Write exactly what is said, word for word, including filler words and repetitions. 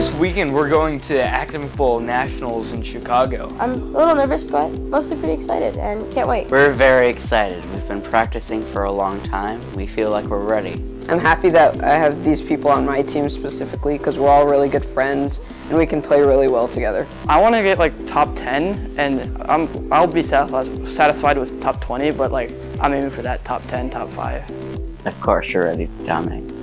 This weekend we're going to Academic Bowl Nationals in Chicago. I'm a little nervous, but mostly pretty excited and can't wait. We're very excited. We've been practicing for a long time. We feel like we're ready. I'm happy that I have these people on my team specifically because we're all really good friends and we can play really well together. I want to get like top ten, and I'm, I'll be satisfied with top twenty, but like I'm aiming for that top ten, top five. Of course, you're ready to dominate.